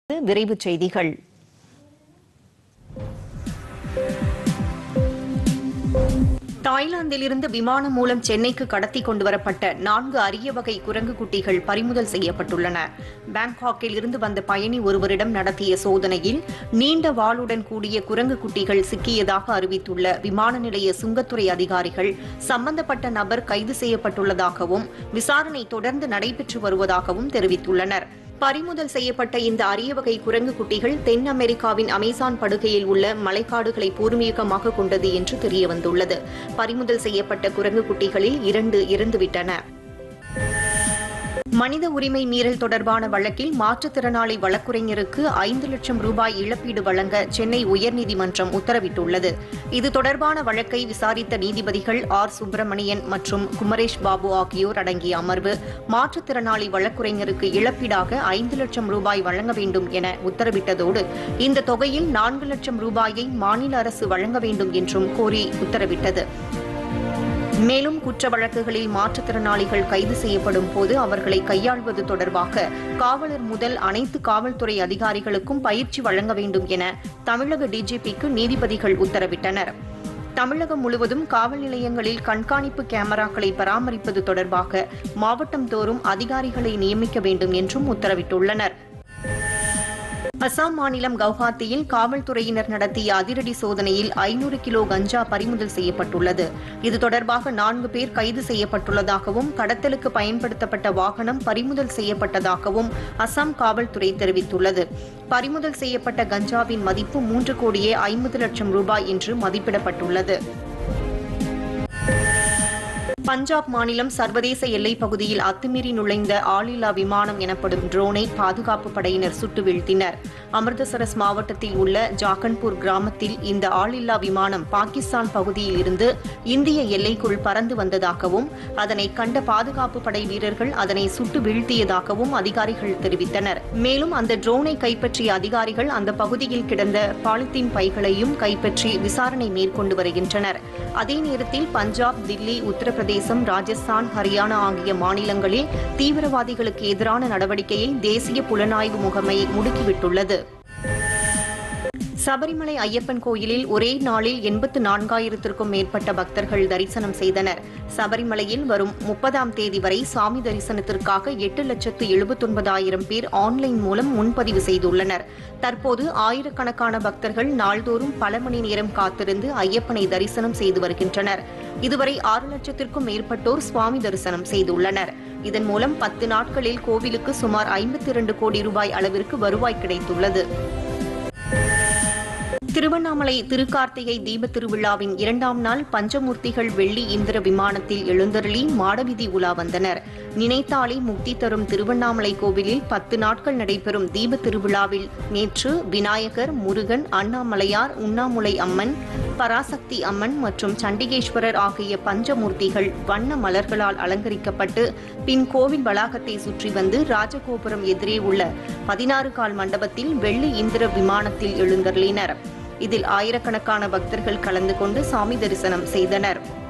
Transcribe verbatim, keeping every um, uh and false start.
விரைவுச் செய்திகள். தாய்லாந்திலிருந்து விமானம் மூலம் சென்னைக்கு கடத்தி கொண்டுவரப்பட்ட நான்கு அரிய வகை குரங்கு குட்டிகள் பறிமுதல் செய்யப்பட்டுள்ளன. பாங்காக்கில் இருந்து வந்த பயணி ஒருவரிடம் நடத்திய சோதனையில் நீண்ட வாளுடன் கூடிய குரங்கு குட்டிகள் சிக்கியதாக அறிவித்துள்ள விமான நிலைய சுங்கத்துறை அதிகாரிகள் சம்பந்தப்பட்ட நபர் கைது செய்யப்பட்டுள்ளதாகவும் விசாரணை தொடர்ந்து நடைபெற்று வருவதாகவும் தெரிவித்துள்ளனர். பறிமுதல் செய்யப்பட்ட இந்த அரிய வகை குரங்கு குட்டிகள் தென் அமெரிக்காவின் அமேசான் படுகையில் உள்ள மலைக்காடுகளை பூர்வீகமாக கொண்டது என்று தெரியவந்துள்ளது. பறிமுதல் செய்யப்பட்ட குரங்கு குட்டிகளில் இரண்டு இறந்துவிட்டன. மனித உரிமை மீறல் தொடர்பான வழக்கில் மாற்றுத்திறனாளி வழக்குரைஞருக்கு ஐந்து லட்சம் ரூபாய் இழப்பீடு வழங்க சென்னை உயர்நீதிமன்றம் உத்தரவிட்டுள்ளது. இது தொடர்பான வழக்கை விசாரித்த நீதிபதிகள் ஆர் சுப்பிரமணியன் மற்றும் குமரேஷ் பாபு ஆகியோர் அடங்கிய அமர்வு மாற்றுத்திறனாளி வழக்குரைஞருக்கு இழப்பீடாக ஐந்து லட்சம் ரூபாய் வழங்க வேண்டும் என உத்தரவிட்டதோடு இந்த தொகையில் நான்கு லட்சம் ரூபாயை மாநில அரசு வழங்க வேண்டும் என்றும் கோரி உத்தரவிட்டது. மேலும் குற்ற வழக்குகளில் மாற்றுத்திறனாளிகள் கைது செய்யப்படும் போது அவர்களை கையாள்வது தொடர்பாக காவலர் முதல் அனைத்து காவல்துறை அதிகாரிகளுக்கும் பயிற்சி வழங்க வேண்டும் என தமிழக டிஜிபிக்கு நீதிபதிகள் உத்தரவிட்டனர். தமிழகம் முழுவதும் காவல் நிலையங்களில் கண்காணிப்பு கேமராக்களை பராமரிப்பது தொடர்பாக மாவட்டம் தோறும் அதிகாரிகளை நியமிக்க வேண்டும் என்றும் உத்தரவிட்டுள்ளனர். அசாம் மாநிலம் கவுஹாத்தியில் காவல்துறையினர் நடத்திய அதிரடி சோதனையில் ஐநூறு கிலோ கஞ்சா பறிமுதல் செய்யப்பட்டுள்ளது. இது தொடர்பாக நான்கு பேர் கைது செய்யப்பட்டுள்ளதாகவும் கடத்தலுக்கு பயன்படுத்தப்பட்ட வாகனம் பறிமுதல் செய்யப்பட்டதாகவும் அசாம் காவல்துறை தெரிவித்துள்ளது. பறிமுதல் செய்யப்பட்ட கஞ்சாவின் மதிப்பு மூன்று கோடியே ஐம்பது லட்சம் ரூபாய் என்று மதிப்பிடப்பட்டுள்ளது. பஞ்சாப் மாநிலம் சர்வதேச எல்லைப் பகுதியில் அத்துமீறி நுழைந்த ஆளில்லா விமானம் எனப்படும் ட்ரோனை பாதுகாப்பு படையினர் சுட்டு வீழ்த்தினர். அமிர்தசரஸ் மாவட்டத்தில் உள்ள ஜாகன்பூர் கிராமத்தில் இந்த ஆளில்லா விமானம் பாகிஸ்தான் பகுதியில் இருந்து இந்திய எல்லைக்குள் பறந்து வந்ததாகவும் அதனை கண்ட பாதுகாப்பு படை வீரர்கள் அதனை சுட்டு வீழ்த்தியதாகவும் அதிகாரிகள் தெரிவித்தனர். மேலும் அந்த ட்ரோனை கைப்பற்றிய அதிகாரிகள் அந்த பகுதியில் கிடந்த பாலித்தீன் பைகளையும் கைப்பற்றி விசாரணை மேற்கொண்டு வருகின்றனர். அதே நேரத்தில் பஞ்சாப், தில்லி, உத்தரப்பிரதேசம், ராஜஸ்தான், ஹரியானா ஆகிய மாநிலங்களில் தீவிரவாதிகளுக்கு எதிரான நடவடிக்கையை தேசிய புலனாய்வு முகமை முடுக்கிவிட்டுள்ளது. சபரிமலை ஐயப்பன் கோயிலில் ஒரே நாளில் எண்பத்து நான்காயிரத்திற்கும் மேற்பட்ட பக்தர்கள் தரிசனம் செய்தனர். சபரிமலையில் வரும் முப்பதாம் தேதி வரை சாமி தரிசனத்திற்காக எட்டு லட்சத்து எழுபத்தொன்பதாயிரம் பேர் ஆன்லைன் மூலம் முன்பதிவு செய்துள்ளனர். தற்போது ஆயிரக்கணக்கான பக்தர்கள் நாள்தோறும் பல மணி நேரம் காத்திருந்து ஐயப்பனை தரிசனம் செய்து வருகின்றனர். இதுவரை ஆறு லட்சத்திற்கும் மேற்பட்டோர் சுவாமி தரிசனம் செய்துள்ளனர். இதன் மூலம் பத்து நாட்களில் கோவிலுக்கு சுமார் ஐம்பத்தி இரண்டு கோடி ரூபாய் அளவிற்கு வருவாய் கிடைத்துள்ளது. திருவண்ணாமலை திருக்கார்த்திகை தீப திருவிழாவின் இரண்டாம் நாள் பஞ்சமூர்த்திகள் வெள்ளி இந்திர விமானத்தில் எழுந்தருளி மாடவீதி உலா வந்தனர். நினைத்தாலே முக்தி தரும் திருவண்ணாமலை கோவிலில் பத்து நாட்கள் நடைபெறும் தீப திருவிழாவில் நேற்று விநாயகர், முருகன், அண்ணாமலையார், உண்ணாமுலை அம்மன், பராசக்தி அம்மன் மற்றும் சண்டிகேஸ்வரர் ஆகிய பஞ்சமூர்த்திகள் வண்ண மலர்களால் அலங்கரிக்கப்பட்டு பின் கோவில் வளாகத்தை சுற்றி வந்து ராஜகோபுரம் எதிரே உள்ள பதினாறு கால் மண்டபத்தில் வெள்ளி இந்திர விமானத்தில் எழுந்தருளினர். இதில் ஆயிரக்கணக்கான பக்தர்கள் கலந்து கொண்டு சாமி தரிசனம் செய்தனர்.